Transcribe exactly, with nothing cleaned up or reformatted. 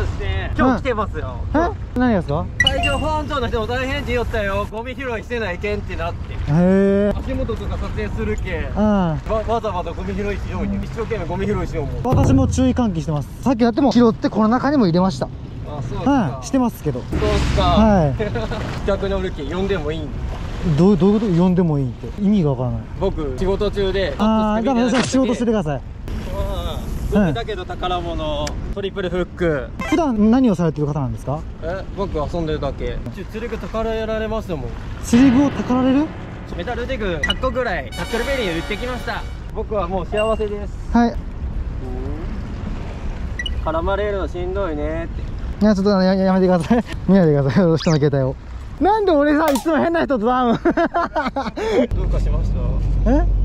ですね、今日来てますよ。 え、何ですか？ 海上保安庁の人も大変って言ったよ。ゴミ拾いしてないけんってなって。 へえ。 足元とか撮影するけん、 うん。 わわざわざゴミ拾いしように、一生懸命ゴミ拾いしようもん。 私も注意喚起してます。さっきだっても拾ってこの中にも入れました。 あ、そうですか。 はい、してますけど。 そうですか。 はい。 近くにおるけん呼んでもいいん？ どうどういうこと？呼んでもいいって意味がわからない。 僕仕事中で。 ああ、じゃあ仕事してください。 僕だけど宝物、トリプルフック。 普段何をされてる方なんですか？ え、僕遊んでるだけ。釣り具宝やられますもん。 釣り具を宝られる？ メタルデグひゃっこぐらいタックルベリー売ってきました。僕はもう幸せです。 はい。 絡まれるのしんどいねって。 いや、ちょっと や, やめてください。見ないでください、人の携帯を。なんで俺さ、いつも変な人と会うの？ どうかしました？ え